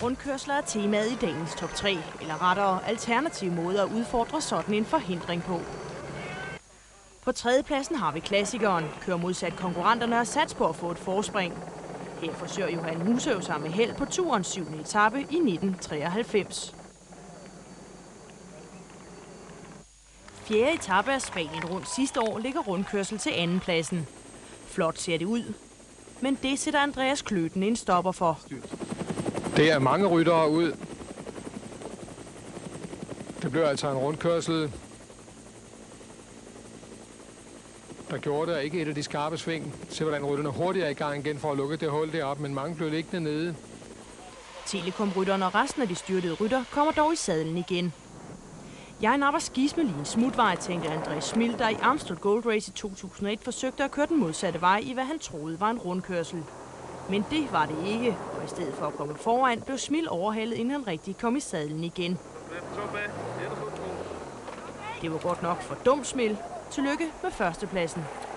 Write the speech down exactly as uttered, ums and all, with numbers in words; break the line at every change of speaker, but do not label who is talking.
Rundkørsler er temaet i dagens top tre, eller rettere alternative måder at udfordre sådan en forhindring på. På tredjepladsen har vi klassikeren, kører modsat konkurrenterne og sats på at få et forspring. Her forsøger Johan Musev sig med held på turens syvende etape i nitten treoghalvfems. Fjerde etape af Spanien rundt sidste år ligger rundkørsel til andenpladsen. Flot ser det ud, men det sætter Andreas Kløten en stopper for.
Det er mange ryttere ud. Det blev altså en rundkørsel, der gjorde det ikke et af de skarpe sving. Se hvordan rytterne hurtigt er i gang igen for at lukke det hul deroppe, men mange blev liggende nede.
Telekom-rytterne og resten af de styrtede rytter kommer dog i sadlen igen. Jeg napper skisme lige en smutvej, tænkte André Schmil, der i Amstel Gold Race i to tusind og et forsøgte at køre den modsatte vej i, hvad han troede var en rundkørsel. Men det var det ikke, og i stedet for at komme foran, blev Schmil overhalet, inden han rigtig kom i sadlen igen. Det var godt nok for dum Schmil. Tillykke med førstepladsen.